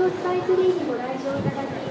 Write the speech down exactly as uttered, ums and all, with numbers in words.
スカイツリーにご来場いただき